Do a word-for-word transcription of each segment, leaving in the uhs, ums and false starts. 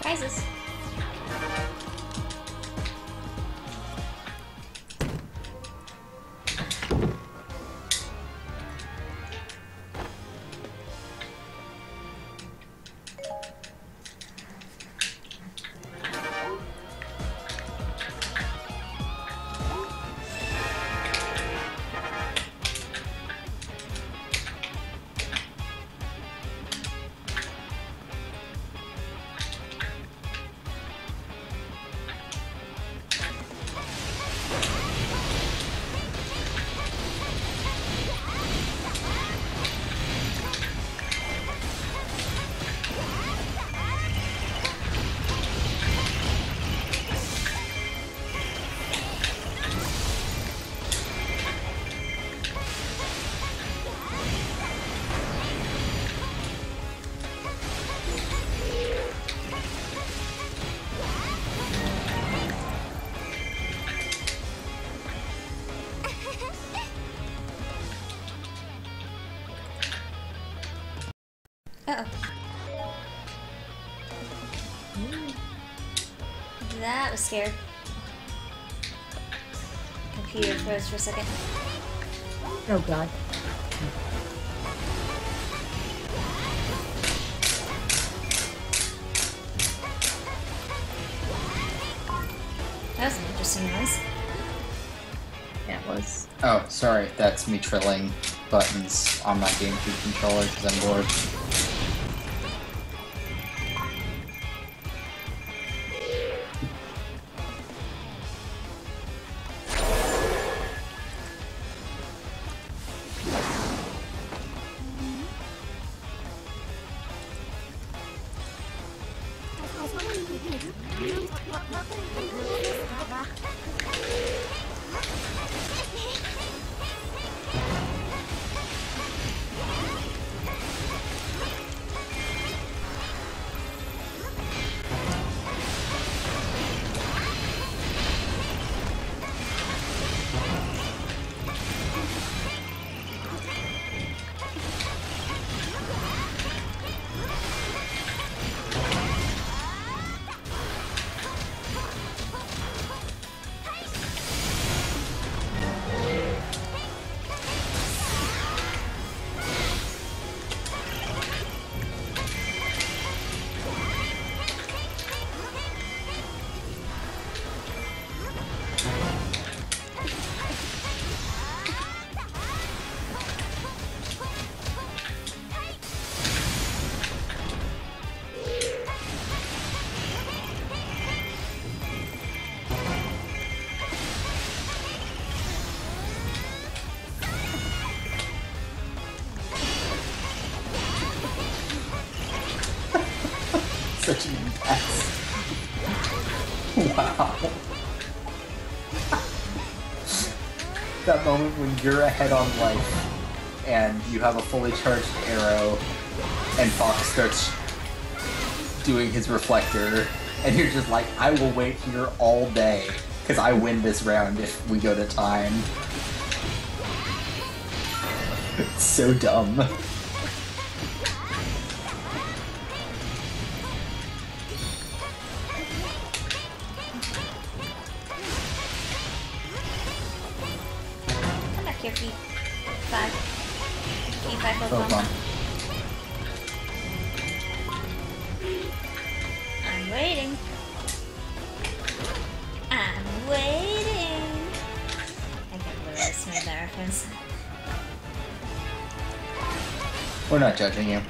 Prizes. Uh-oh. That was scared. Computer froze for a second. Oh god. That was an interesting noise. Yeah, it was. Oh, sorry, that's me trilling buttons on my GameCube controller because I'm bored. Such an impasse. Wow. That moment when you're ahead on life and you have a fully charged arrow and Fox starts doing his reflector and you're just like, I will wait here all day because I win this round if we go to time. It's so dumb. Your feet. Five. Feet five Oh, Pokemon. I'm waiting. I'm waiting. I can't believe I just made that reference. We're not judging you.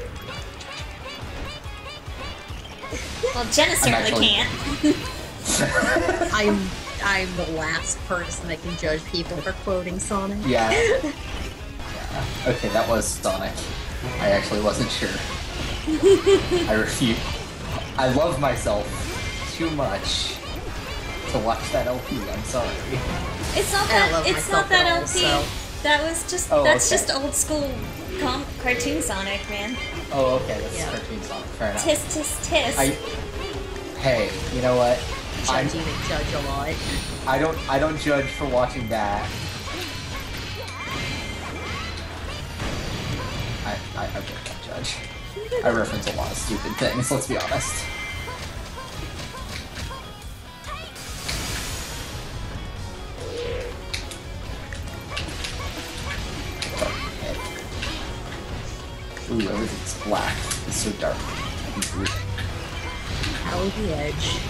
Well, Jenna certainly actually... can't. I'm I'm the last person that can judge people for quoting Sonic. Yeah. Yeah. Okay, that was Sonic. I actually wasn't sure. I refute. I love myself too much to watch that L P. I'm sorry. It's not I that. love It's myself not that at all, L P. so- That was just. Oh, that's okay. just old school com cartoon Sonic, man. Oh, okay, that's Yeah. cartoon Sonic. Fair enough. Tisk tisk tisk. I. Hey, you know what? I'm, Judging and judge a lot. I don't. I don't judge for watching that. I. I, I don't judge. I reference a lot of stupid things. Let's be honest. Ooh, everything's black. It's so dark. I can see it. Out of the edge.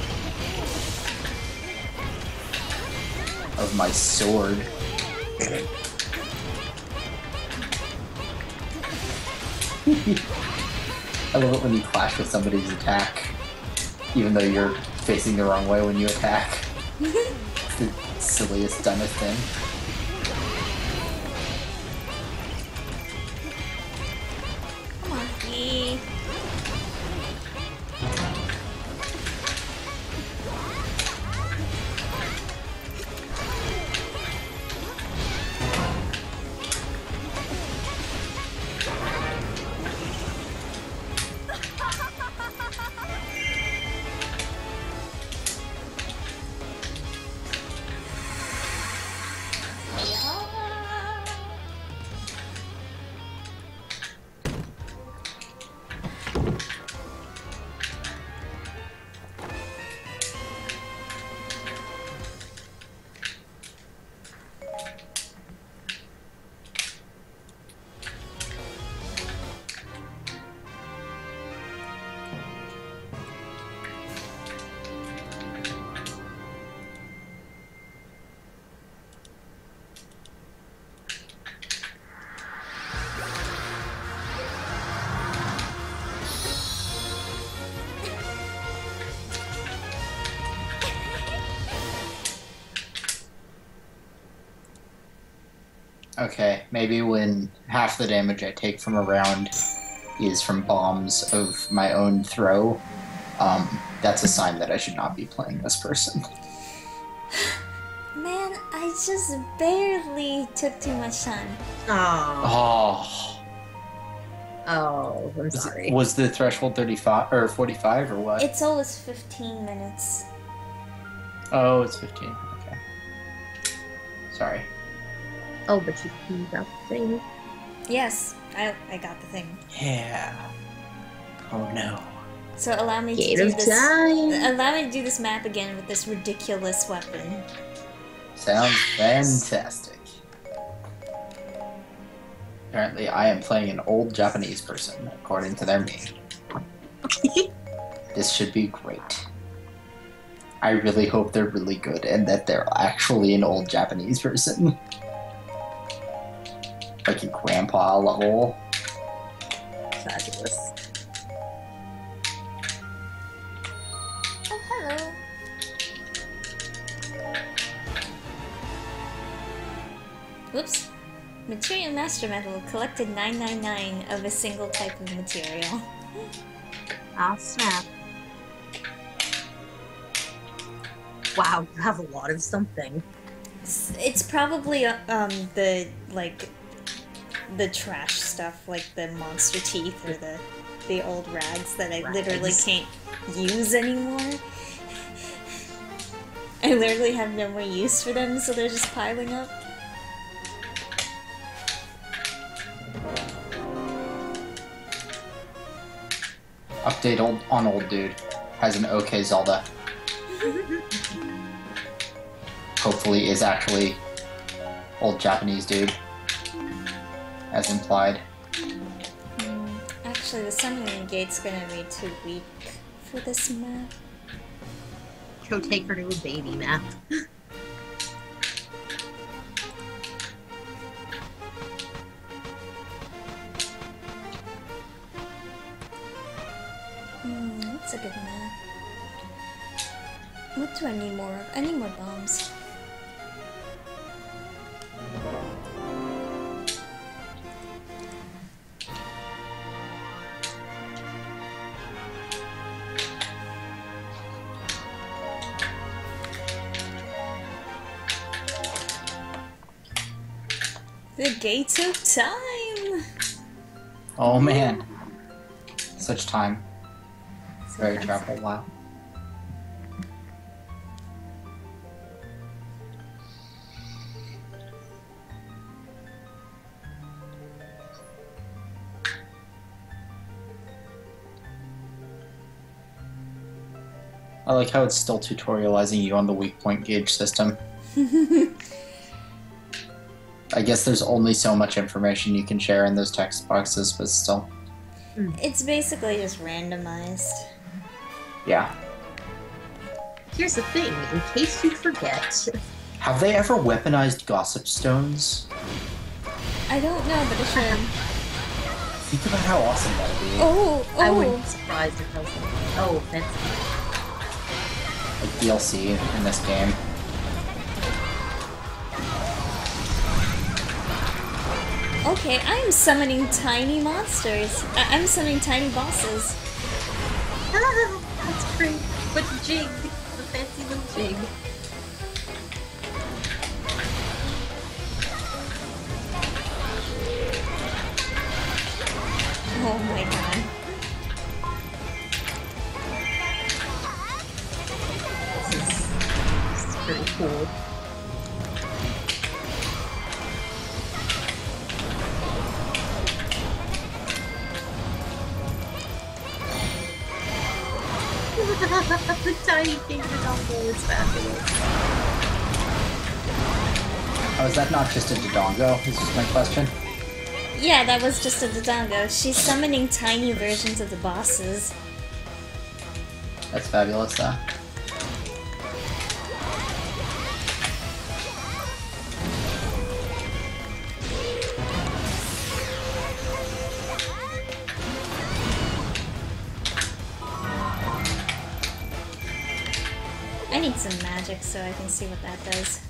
Of my sword. I love it when you clash with somebody's attack, even though you're facing the wrong way when you attack. It's the silliest, dumbest thing. Come on, Fee. Okay, maybe when half the damage I take from a round is from bombs of my own throw, um, that's a sign that I should not be playing this person. Man, I just barely took too much time. Oh. Oh. Oh, I'm Was, sorry. it- was the threshold thirty-five or forty-five or what? It's always fifteen minutes. Oh, it's fifteen. Okay. Sorry. Oh, but you, you got the thing. Yes, I, I got the thing. Yeah. Oh no. So allow me to Gate do of this. time. Allow me to do this map again with this ridiculous weapon. Sounds fantastic. Apparently, I am playing an old Japanese person, according to their name. This should be great. I really hope they're really good and that they're actually an old Japanese person. Like a grandpa level. Fabulous. Oh, hello. Whoops. Material Master Metal collected nine nine nine of a single type of material. Ah, snap. Wow, you have a lot of something. It's, it's probably uh, um the like the trash stuff, like the monster teeth or the the old rags that I literally Rags. can't use anymore. I literally have no more use for them, so they're just piling up. Update old on old dude. Has an okay Zelda. Hopefully is actually old Japanese dude. As implied. Mm, actually, the summoning gate's gonna be too weak for this map. Go take her to a baby map. Hmm, that's a good map. What do I need more of? I need more bombs. The gates of time! Oh man. Such time. Very travel wow. I like how it's still tutorializing you on the weak point gauge system. I guess there's only so much information you can share in those text boxes, but still. It's basically just randomized. Yeah. Here's the thing, in case you forget. Have they ever weaponized gossip stones? I don't know, but it should. Think about how awesome that would be. Oh, oh. I wouldn't be surprised if I was like, oh, that's Like D L C in this game. Okay, I am summoning tiny monsters. I- I'm summoning tiny bosses. that's great. But the jig, the fancy little jig. Oh my god. This is, this is pretty cool. The tiny king Dodongo is fabulous. Oh, is that not just a Dodongo? Is just my question. Yeah, that was just a Dodongo. She's summoning tiny versions of the bosses. That's fabulous, though. I need some magic so I can see what that does.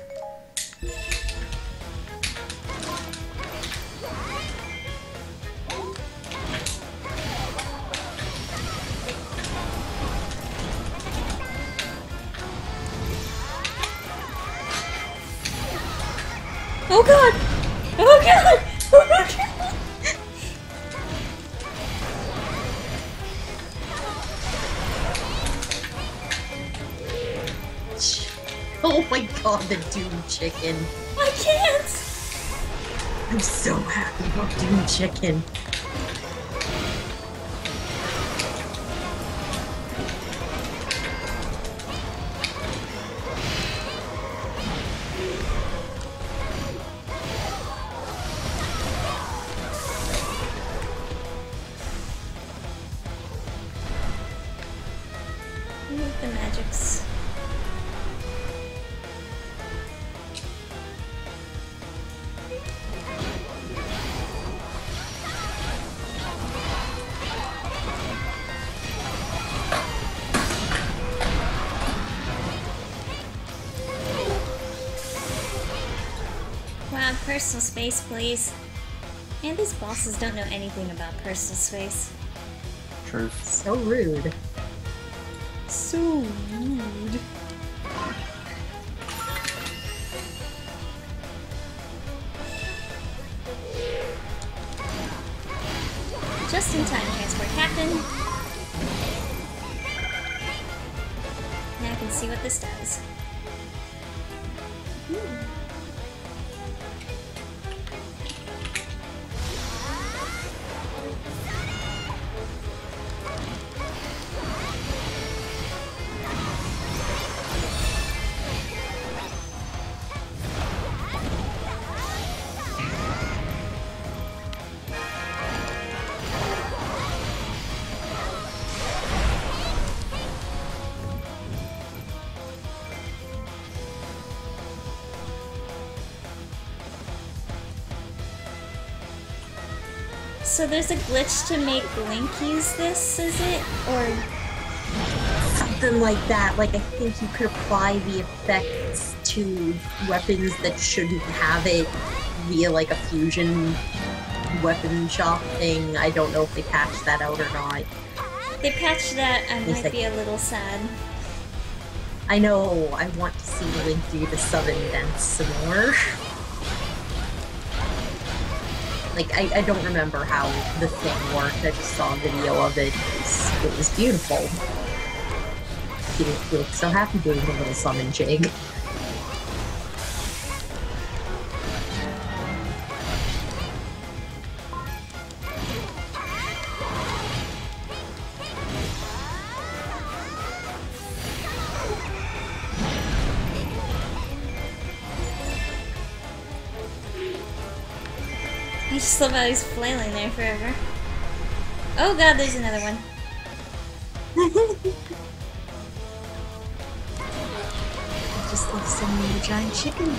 Oh god! Oh god! Oh god! Oh my god, the Doom Chicken. I can't! I'm so happy about Doom Chicken. Move the magics. Wow, personal space, please. Man, these bosses don't know anything about personal space. Truth. So rude. So rude. Just in time, transport captain. Now I can see what this does. So there's a glitch to make Link use this, is it? Or... Something like that. Like, I think you could apply the effects to weapons that shouldn't have it via, like, a fusion weapon shop thing. I don't know if they patched that out or not. If they patch that, I Yes, might I- be a little sad. I know, I want to see Link do the summon dance some more. Like, I, I don't remember how the thing worked. I just saw a video of it. It was, it was beautiful. He looked, he looked so happy doing the little summon jig. just love how he's flailing there forever. Oh god, there's another one. I just love sending the giant chicken.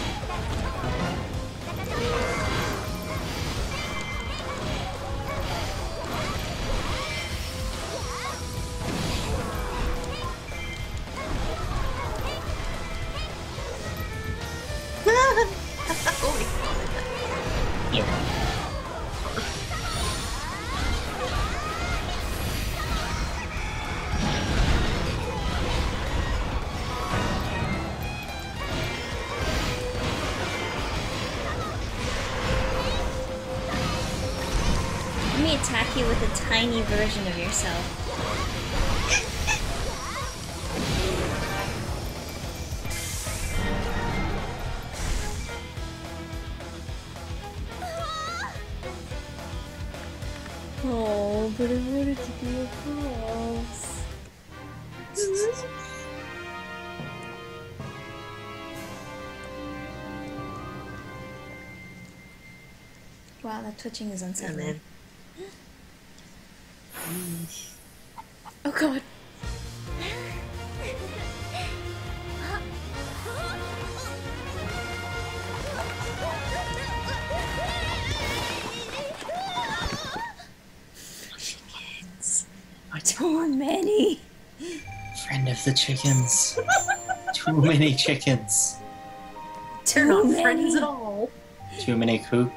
Let me attack you with a tiny version of yourself. Oh, but I wanted to be a cross. Wow, that twitching is unsettling. Oh god. Chickens. Too many. Friend of the chickens. Too many chickens. They're not many. friends at all. Too many cuckoos.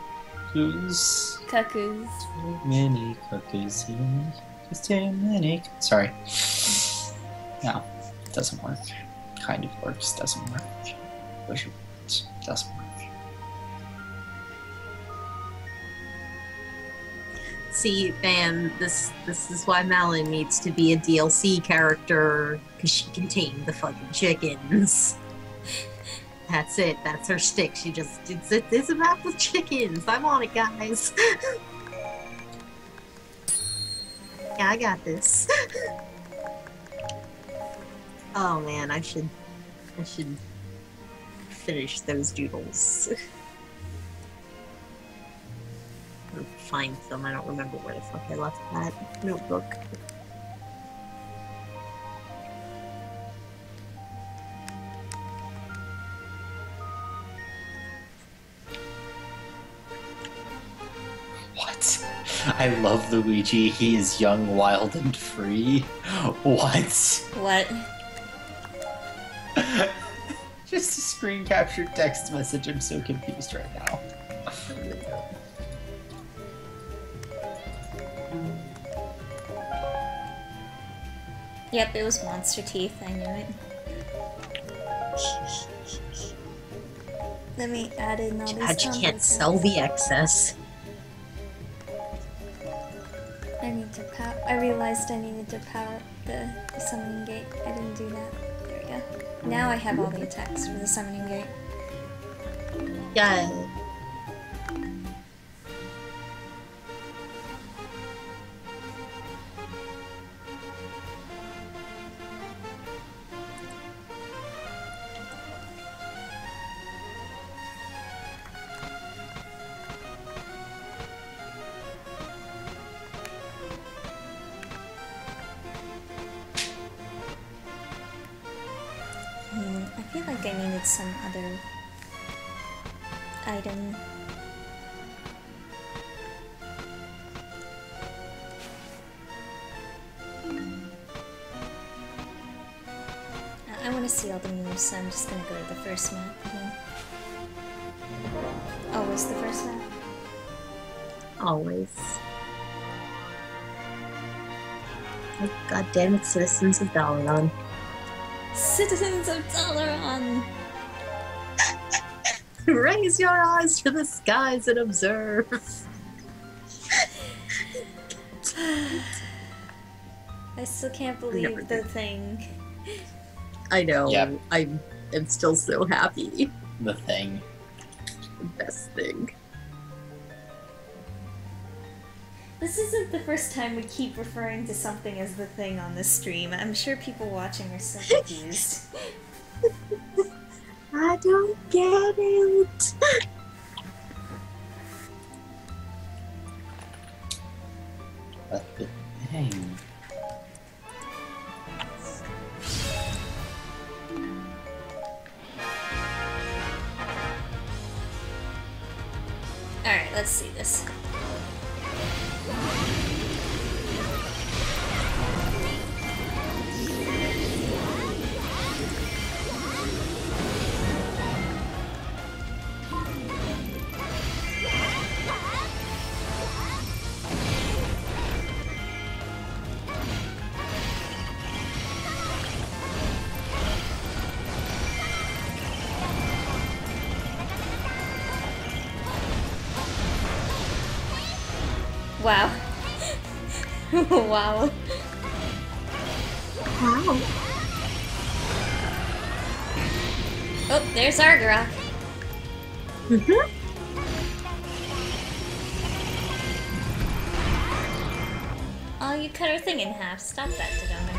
Cuckoos. Too many cuckoos. Just too many. Sorry. No, it doesn't work. Kind of works, doesn't work. Wish it worked. Doesn't work. See, man, this this is why Malin needs to be a D L C character, because she can tame the fucking chickens. That's it. That's her stick. She just it's it, it's a map with chickens. I'm on it, guys. Yeah, I got this. Oh man, I should I should finish those doodles. Or find them. I don't remember where the fuck I left that notebook. What? I love Luigi. He is young, wild, and free. What? What? Just a screen captured text message. I'm so confused right now. Yep, it was Monster Teeth, I knew it. Let me add in all these Glad you combos. can't sell the excess. I need to power. I realized I needed to power up the, the summoning gate. I didn't do that. There we go. Now I have all the attacks for the summoning gate. Yeah. Hmm, I feel like I needed some other item. I, I want to see all the moves, so I'm just gonna go to the first map again. Always the first map. Always. Oh, God damn it, citizens of Dalaran. Citizens of Dalaran! Raise your eyes to the skies and observe. I still can't believe the thing. I know. Yep. I am still so happy. The thing. The best thing. This isn't the first time we keep referring to something as the thing on this stream. I'm sure people watching are so confused. I don't get it. let's see this. Wow. Wow. Wow. Oh, there's Argarok. Mm-hmm. Oh, you cut her thing in half. Stop that, Dodonna.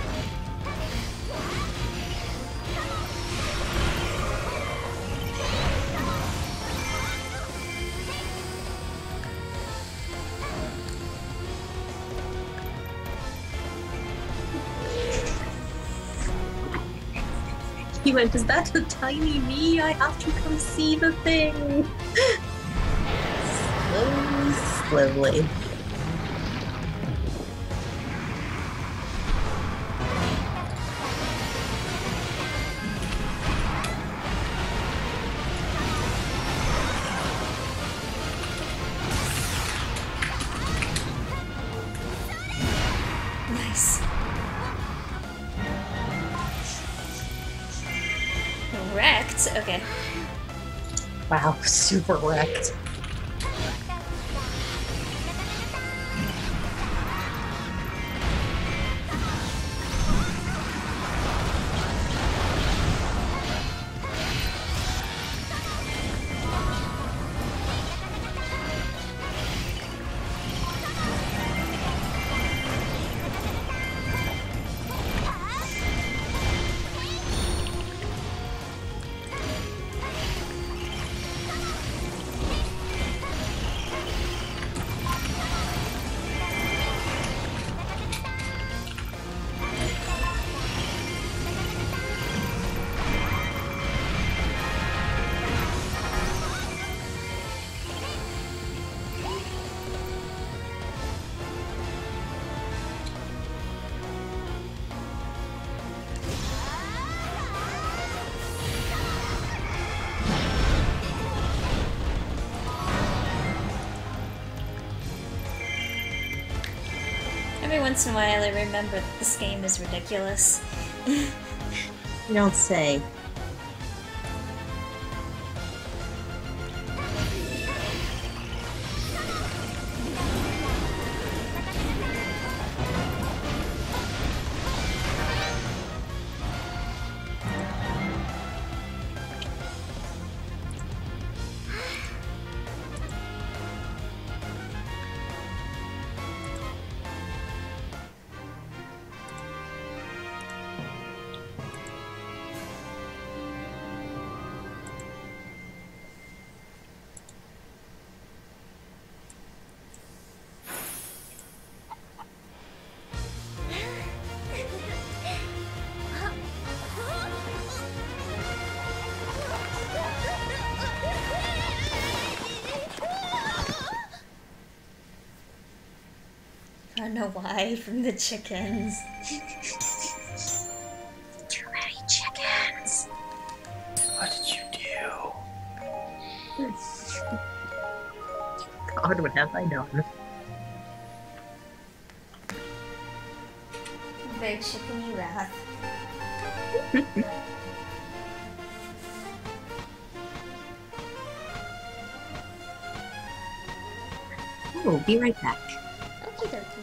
He went, is that a tiny me? I have to come see the thing. Slowly, slowly. Nice. Wrecked? Okay. Wow, super wrecked. Every once in a while I remember that this game is ridiculous. You don't say. I don't know why, from the chickens. Too many chickens. What did you do? God, what have I done? Very chickeny wrath. Oh, be right back. Okie dokie.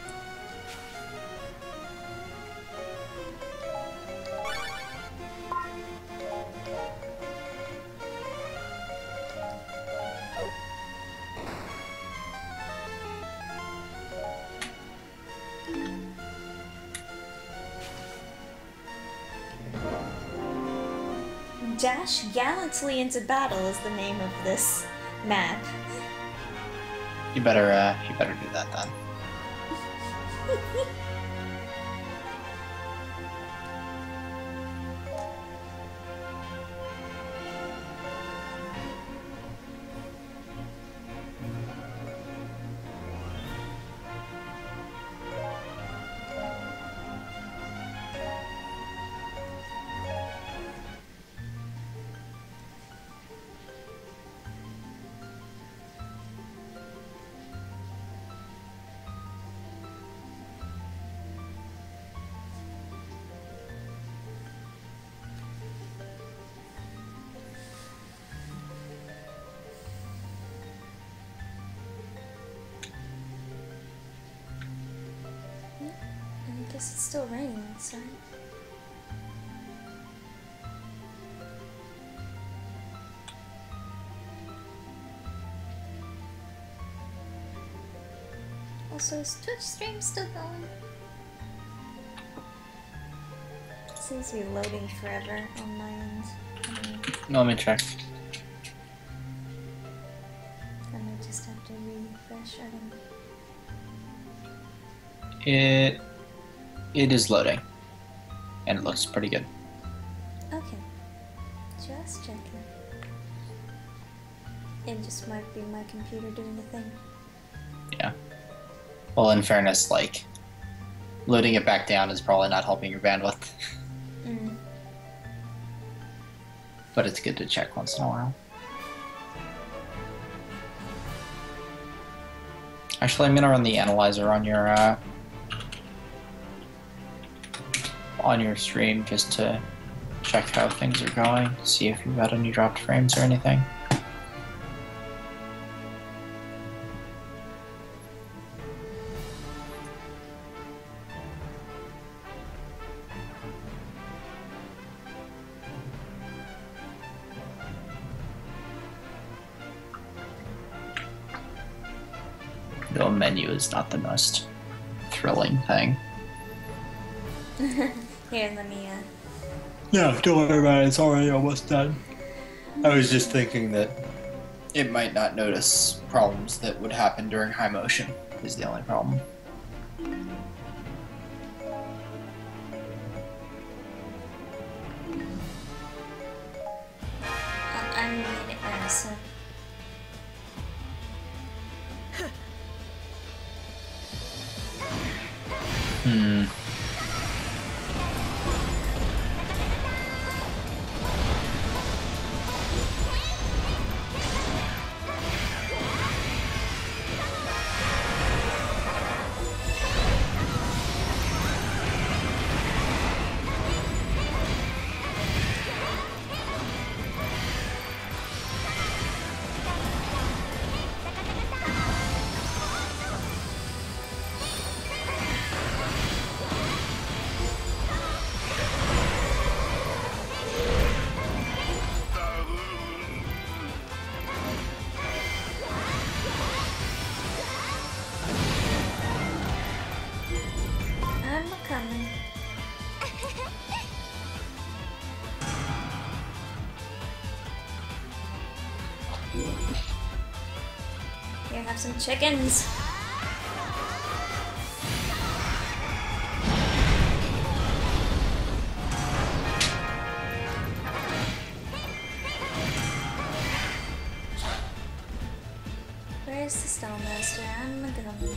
Dash gallantly into battle is the name of this map. You better, uh, you better do that then. guess it's still raining outside. Also, is Twitch stream still going? It seems to be loading forever on my end. I mean, Let me check. I might just have to refresh. I don't know. It it is loading, and it looks pretty good. Okay. Just checking. It just might be my computer doing the thing. Yeah. Well, in fairness, like loading it back down is probably not helping your bandwidth, Mm. but it's good to check once in a while. Actually, I'm gonna run the analyzer on your uh, on your stream just to check how things are going, see if you've got any dropped frames or anything. The menu is not the most thrilling thing. Here, let me, uh... No, don't worry about it. It's already almost done. I was just thinking that it might not notice problems that would happen during high motion is the only problem. I- I'm in it now, so... Hmm. I'm coming. Here, have some chickens. Where's the Stone Master? I'm coming.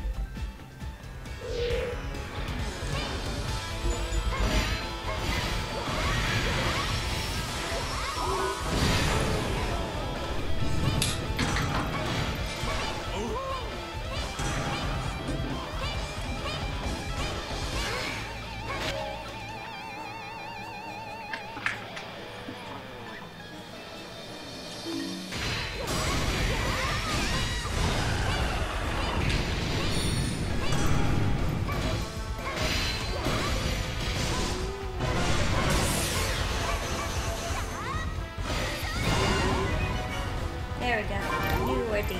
There we go. New ordeal.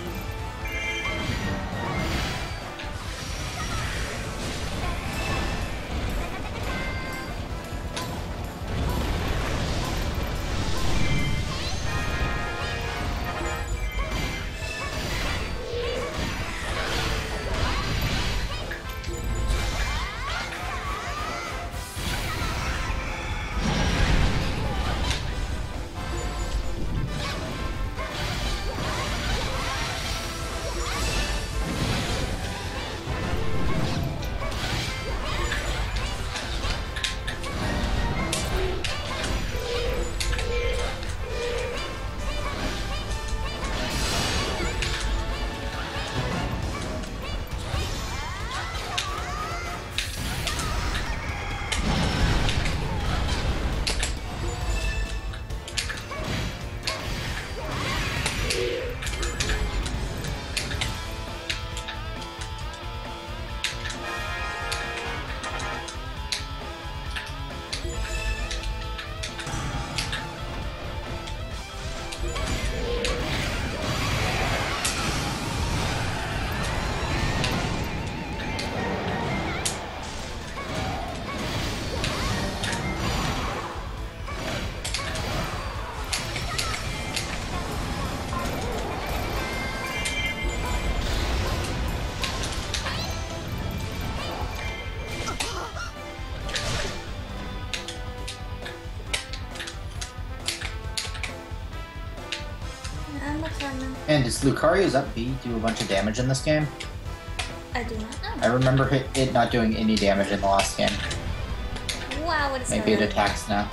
Dan, does Lucario's up B do a bunch of damage in this game? I do not I know. remember it, it not doing any damage in the last game. Wow, what is Maybe it going on? attacks now.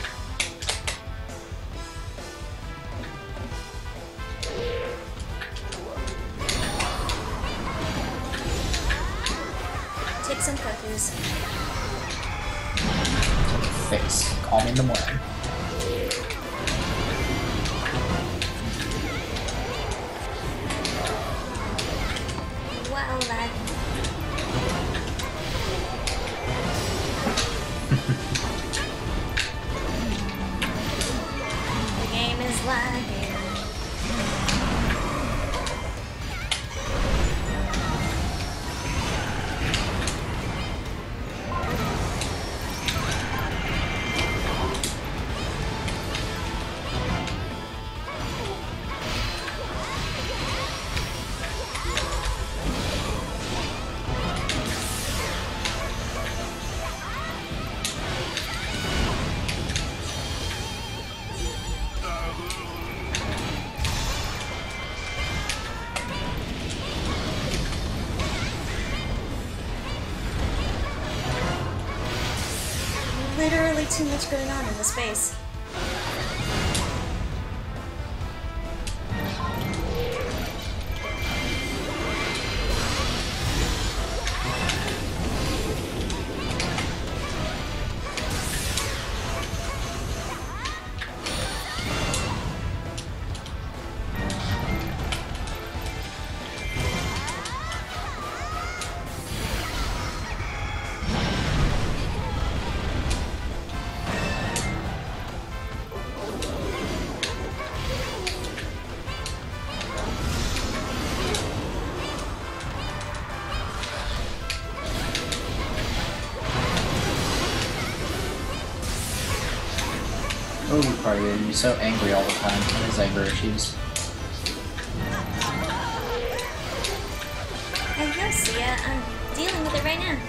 Take some cookies. Fix. Call me in the morning. Wow, lad. The game is lagging. Literally too much going on in the space. Oh, Lucario, you're so angry all the time. What is anger issues? I know, Sia. I'm dealing with it right now.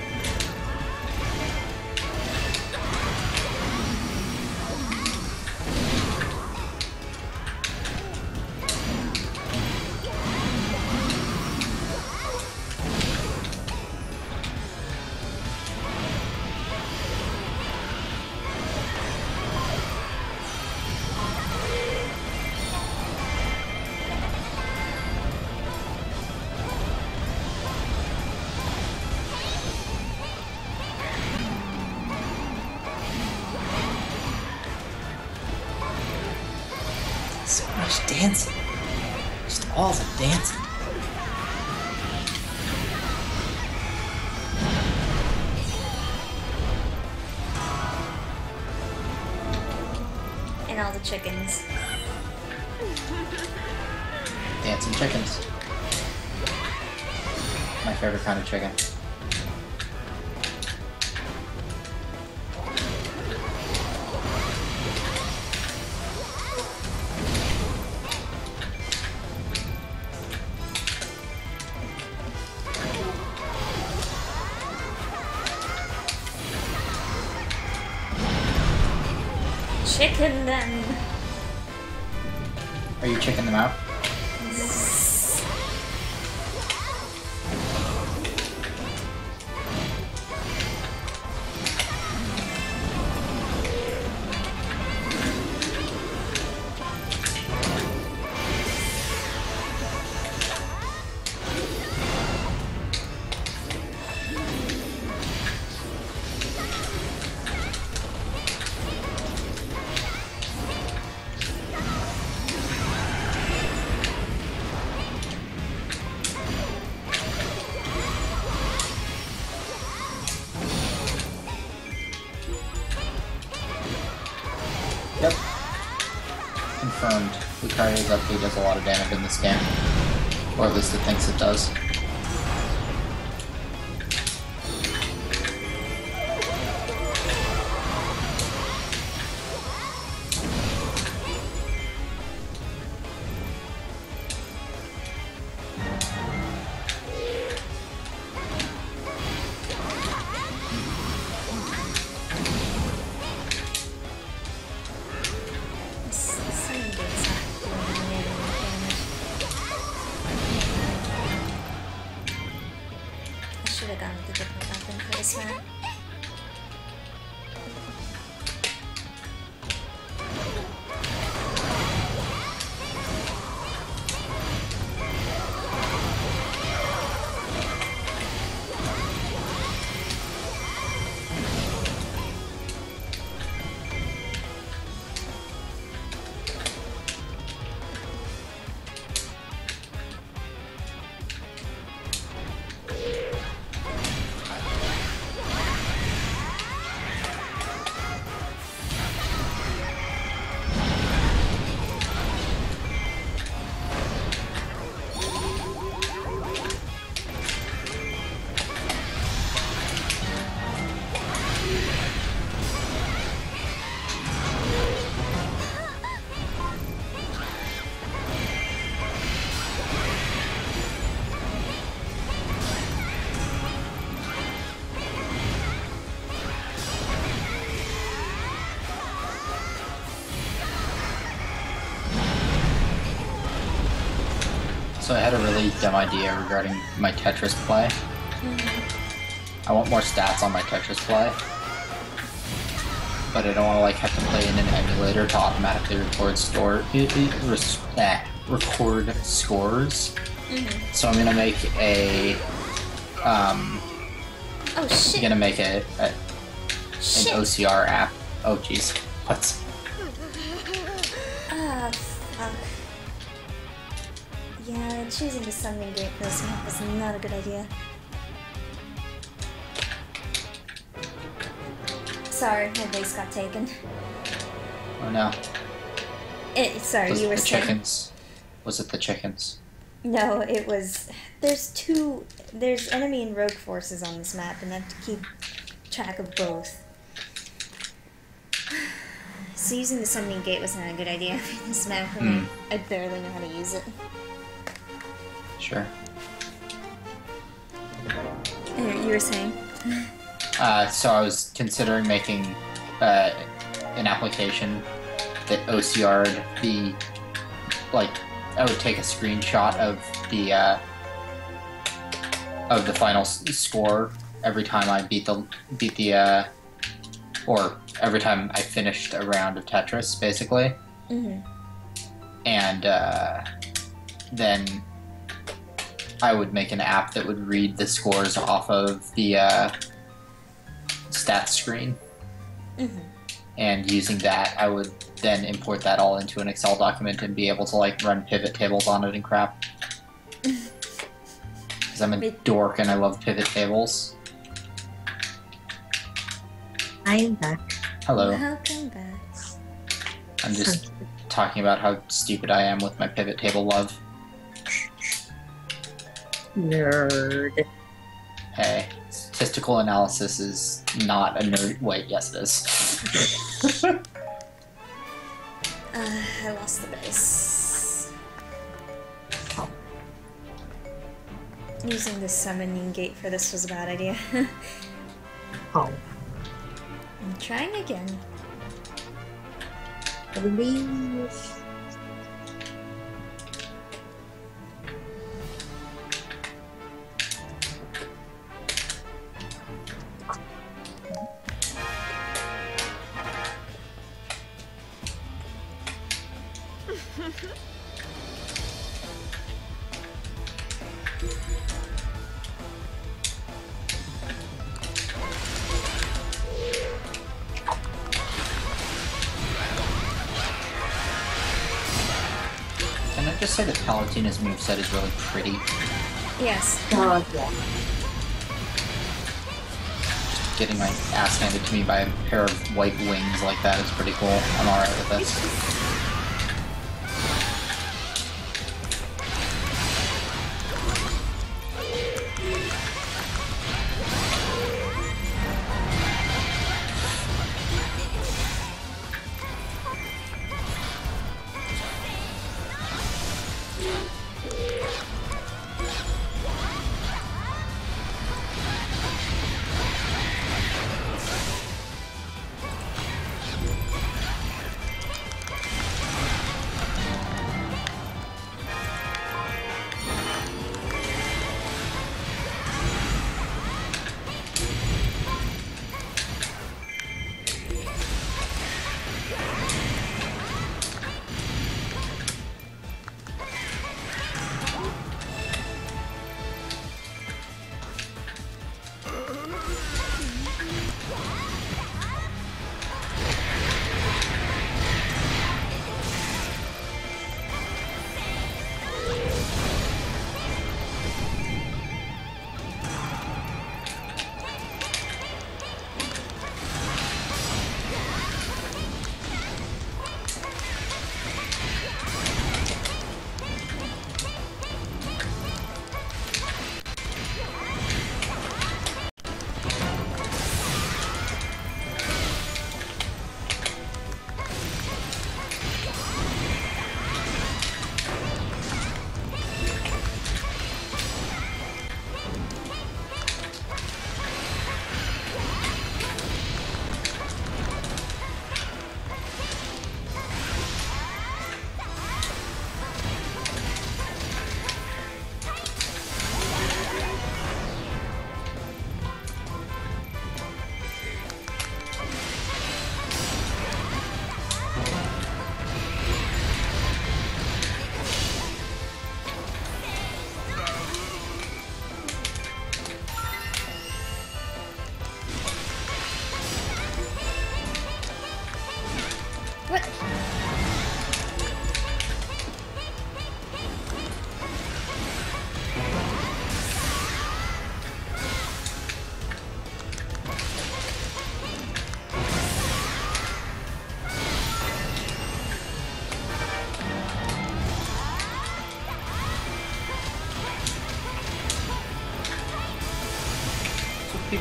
So much dancing. Just all the dancing. And all the chickens. Dancing chickens. My favorite kind of chicken. Chicken them. Are you checking them out? Yep. Confirmed. Lucario's up B does a lot of damage in this game. Or at least it thinks it does. This Sunny Gate's not doing any damage. So I had a really dumb idea regarding my Tetris play. I want more stats on my Tetris play. But I don't want to like have to play in an emulator to automatically record store it, it, res, eh, record scores. Mm-hmm. So I'm gonna make a um Oh shit! I'm gonna make a, a Shit. an O C R app. Oh jeez. What? Ah, fuck. Yeah, choosing the summoning gate for this map was not a good idea. Sorry, my base got taken. Oh no. It, sorry, Was you it were the saying. chickens? Was it the chickens? No, it was. There's two. There's enemy and rogue forces on this map, and I have to keep track of both. So using the summoning gate was not a good idea for this map. I mean, I barely know how to use it. Sure. Uh, You were saying? Uh, so I was considering making uh, an application that O C R'd the, like, I would take a screenshot of the uh, of the final s score every time I beat the beat the uh, or every time I finished a round of Tetris, basically, Mm-hmm. and uh, then I would make an app that would read the scores off of the uh, stats screen. Mm-hmm. And using that, I would then import that all into an Excel document and be able to like run pivot tables on it and crap. Because I'm a dork and I love pivot tables. I'm back. Hello. Welcome back. I'm just talking about how stupid I am with my pivot table love. Nerd. Hey, statistical analysis is not a nerd. Wait, yes it is. Uh, I lost the base. Using the summoning gate for this was a bad idea. Oh. I'm trying again. Please. Can I just say that Palutena's moveset is really pretty? Yes. God, yeah. Getting my ass handed to me by a pair of white wings like that is pretty cool. I'm alright with this.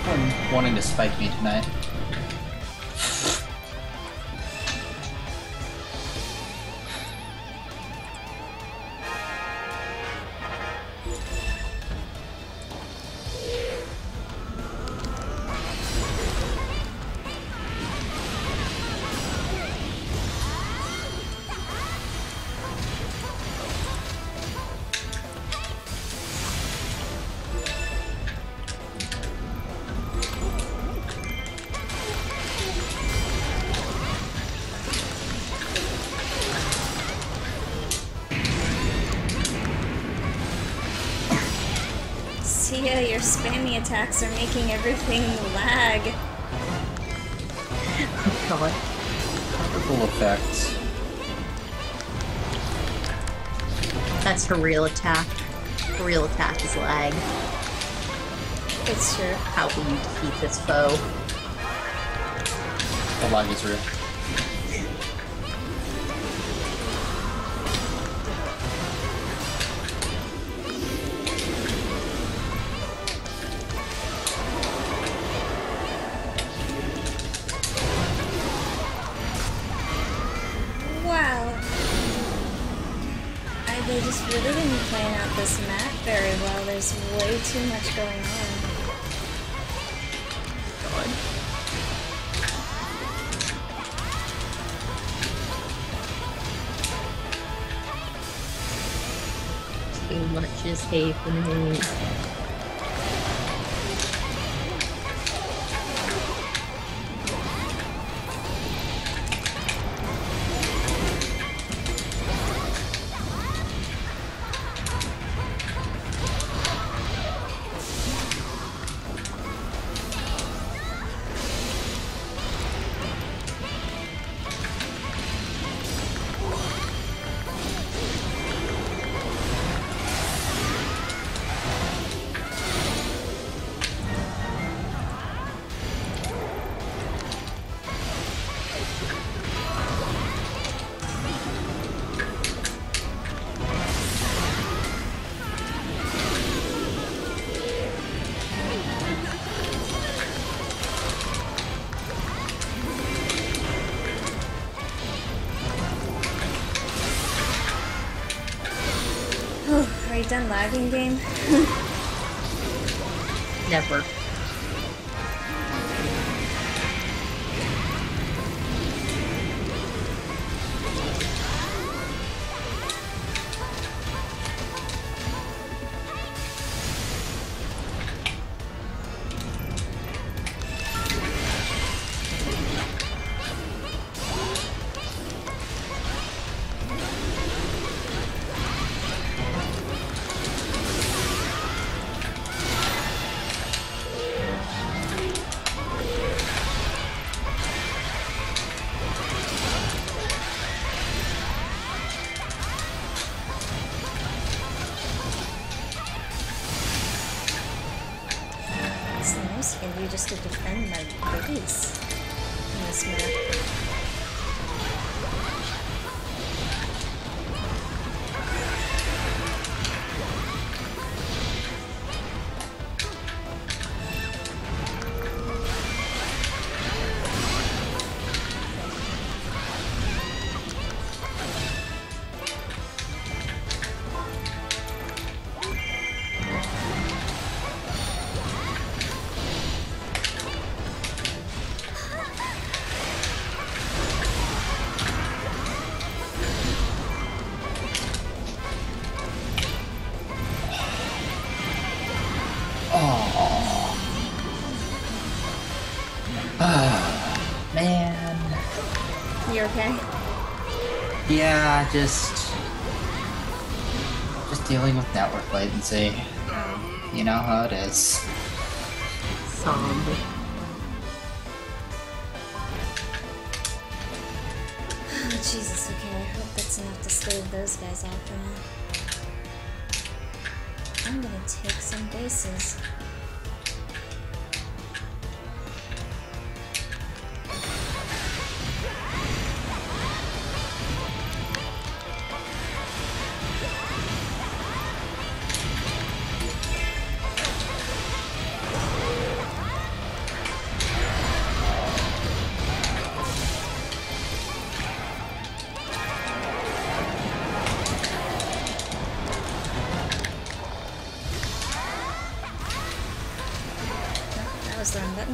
one wanting to spike me tonight? Tia, your spammy attacks are making everything lag. Oh god. Full effects. That's her real attack. Her real attack is lag. It's true. How will you defeat this foe? The lag is real. Wow. I, they just really didn't plan out this map very well. There's way too much going on. God. Too much is happening. Are you done lagging, game? Never. It's nice for you just to defend my base in this map. Man. You okay? Yeah, just just dealing with network latency. Oh. You know how it is. Somber. Oh, Jesus, okay, I hope that's enough to stave those guys off for now. I'm gonna take some bases.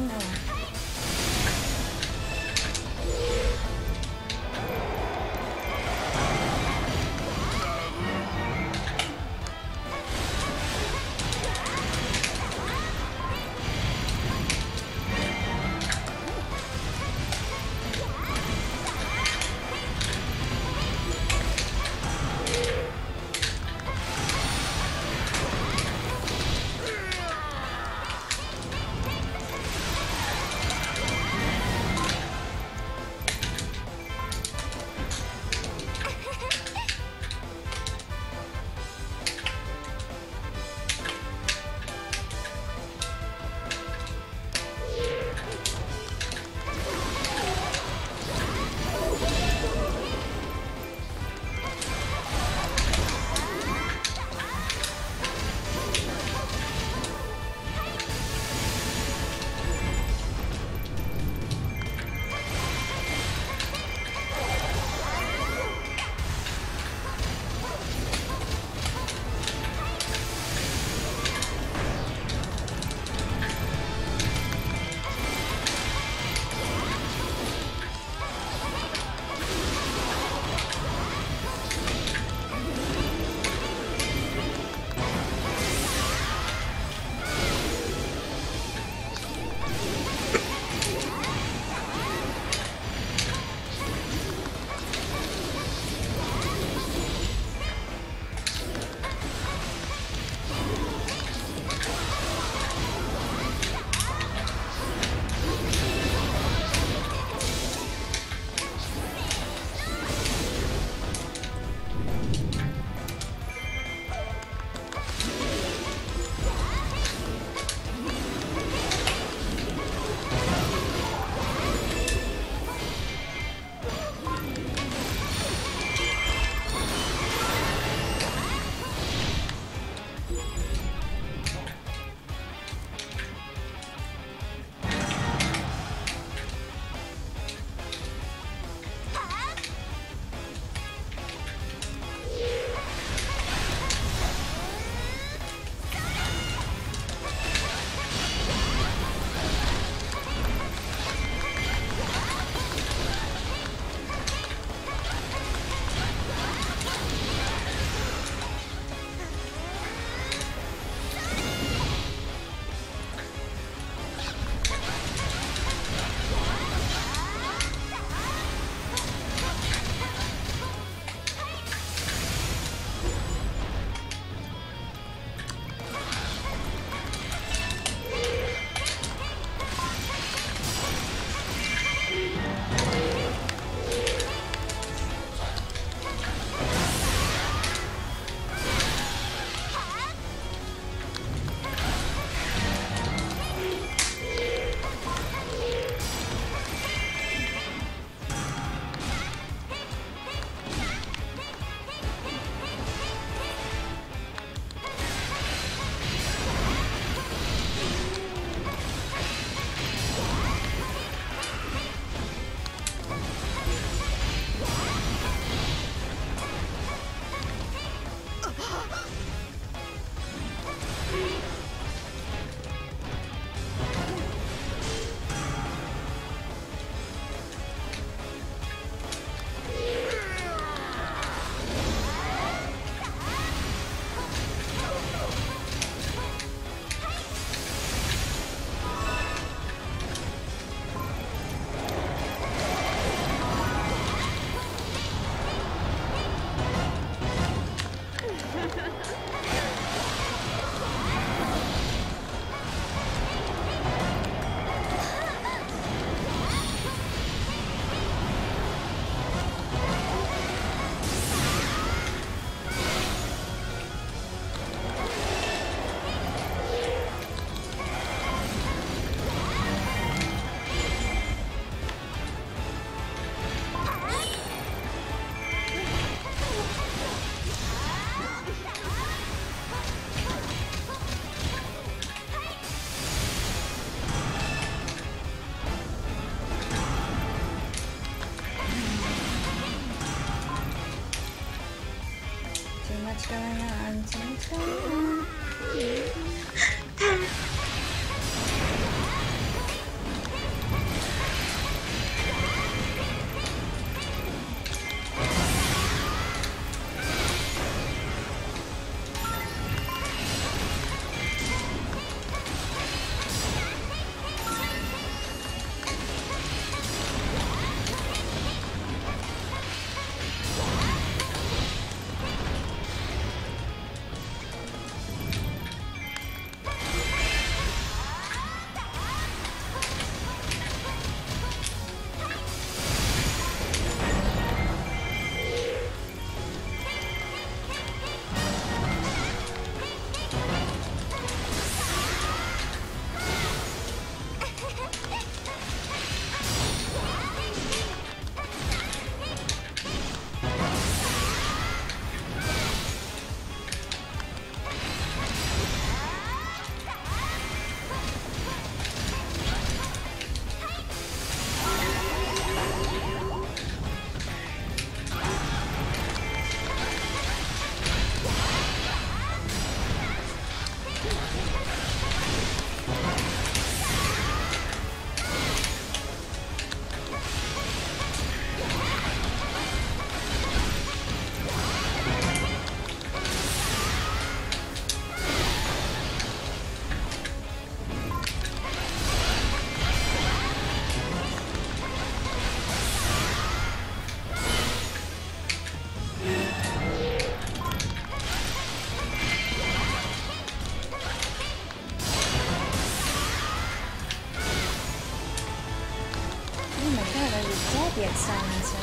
much going on. Too much going on. dead yet, Star Monster.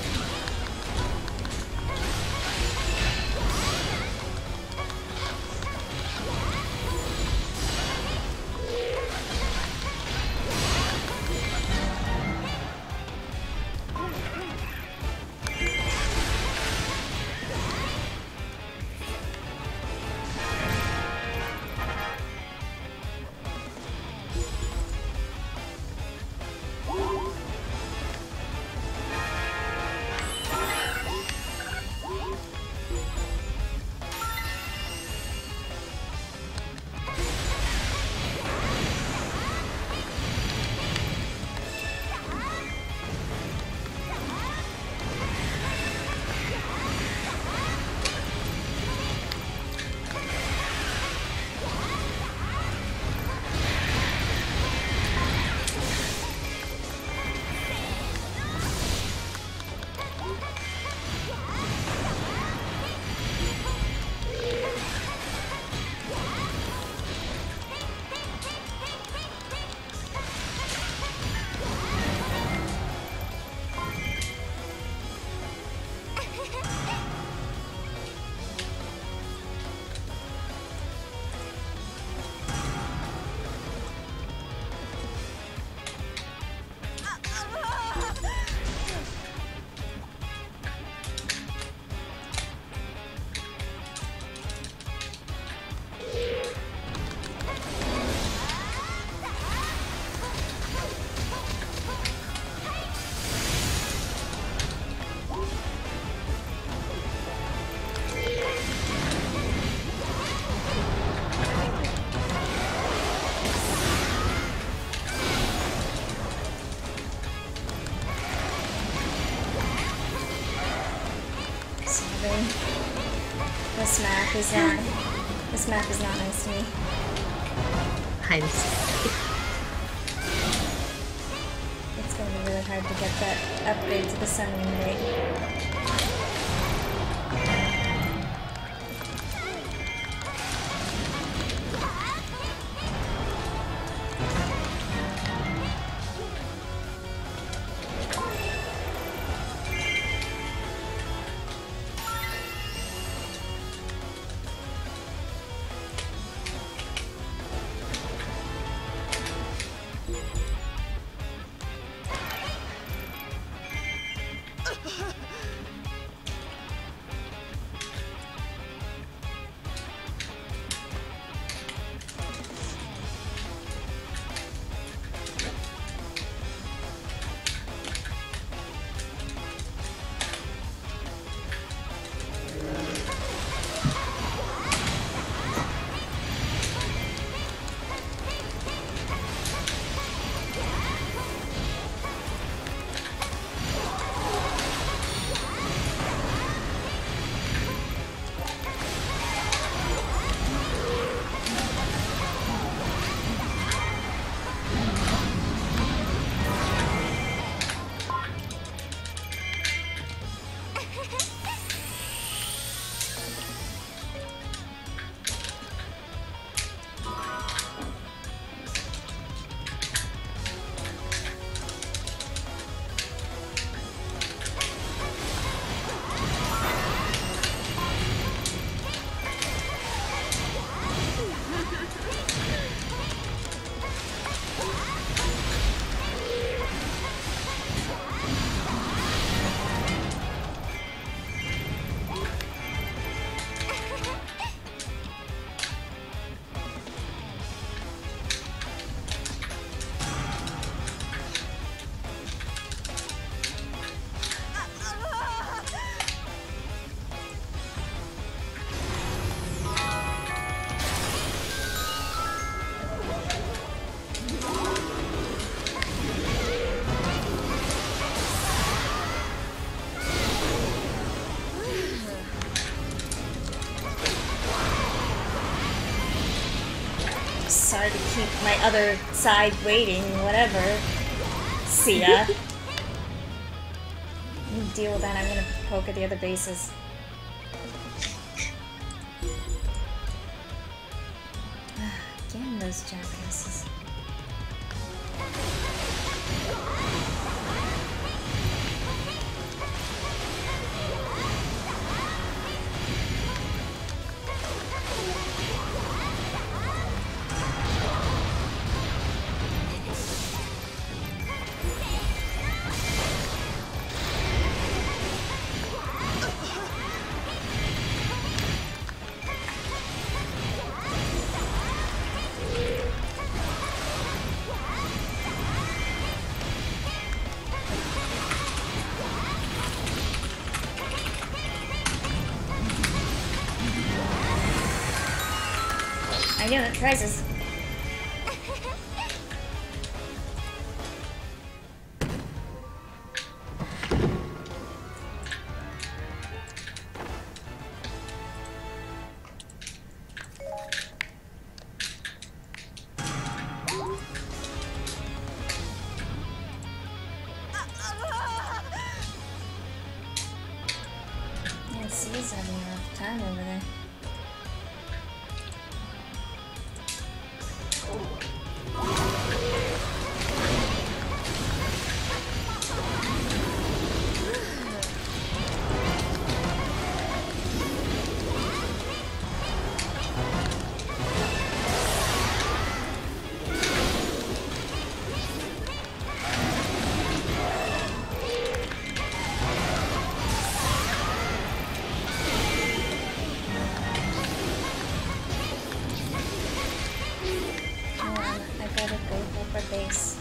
This map is not. This map is not nice to me. I'm sorry. It's gonna be really hard to get that upgrade to the summoning rate. Sorry to keep my other side waiting, whatever. See ya. You deal with that, I'm gonna poke at the other bases. Again, those jackasses. doing it. Prizes. Yeah, C's having a rough time over there. Base.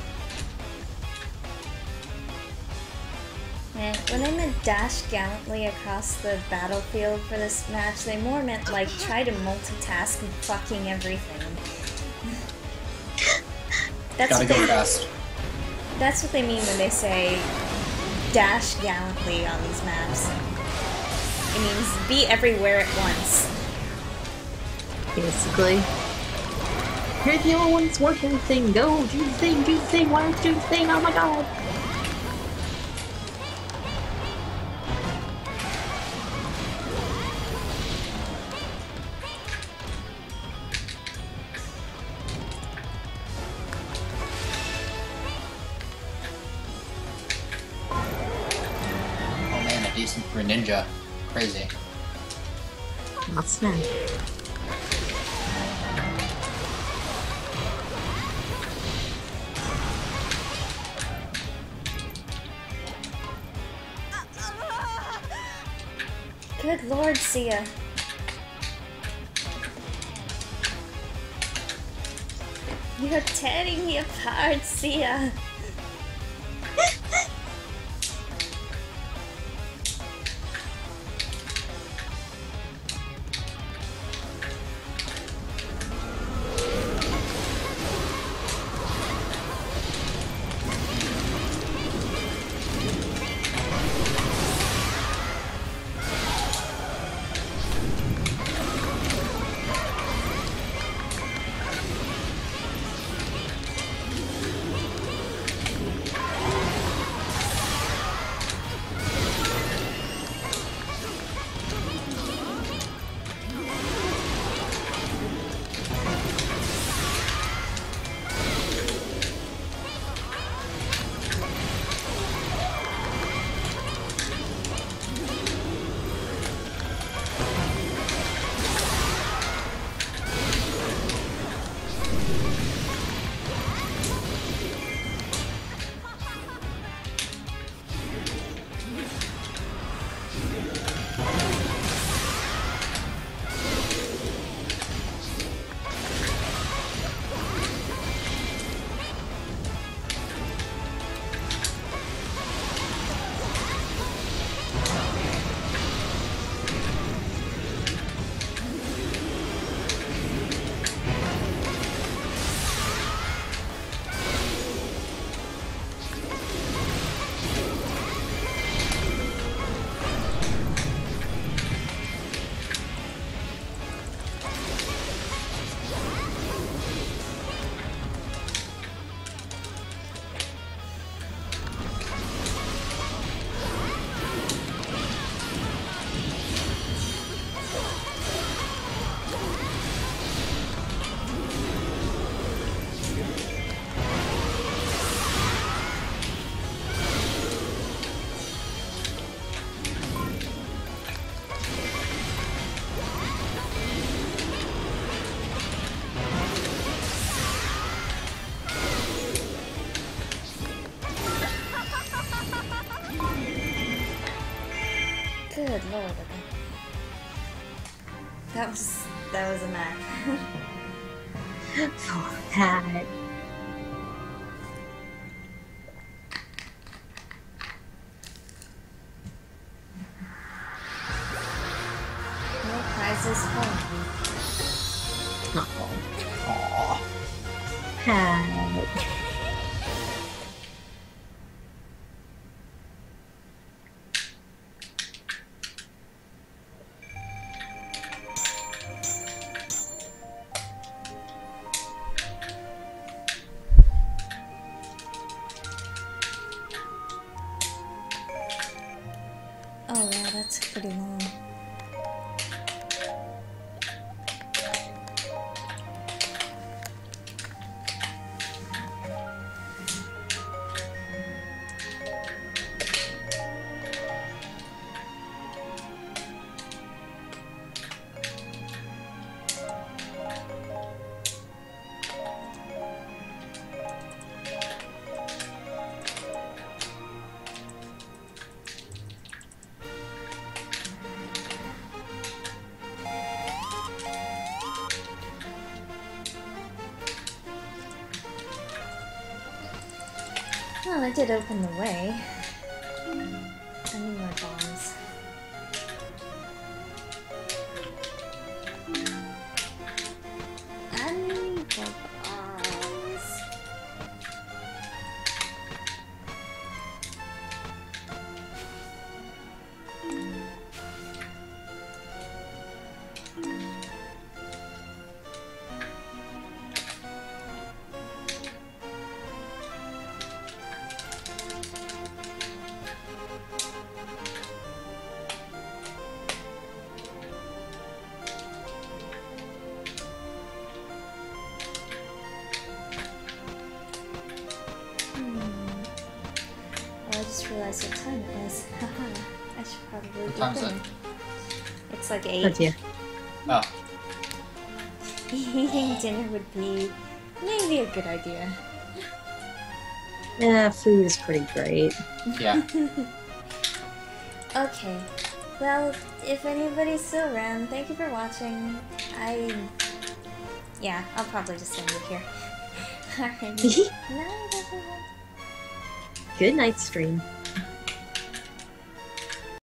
Man, when I meant dash gallantly across the battlefield for this match, they more meant like try to multitask and fucking everything. That's Gotta what go they, fast. That's what they mean when they say dash gallantly on these maps. It means be everywhere at once. Basically. You're the only one that's working the thing. Go, do the thing, do the thing. Why don't you do the thing? Oh my god. Oh man, a decent for a ninja. Crazy. That's bad. Good lord, Sia. You're tearing me apart, Sia. Good lord, okay. That was that was a map. Oh, that. No prizes home. Not home. Oh yeah, that's pretty long. Well, I did open the way. I need more bombs. I need more bombs. I just realized what time it was. Haha, I should probably What be time is going. It's like Oh eight. dear. Oh, Eating dinner would be maybe a good idea. Yeah, food is pretty great. yeah. Okay. Well, if anybody's still around, thank you for watching. I... Yeah, I'll probably just end it here. Alright. Night, everyone. Good night, stream.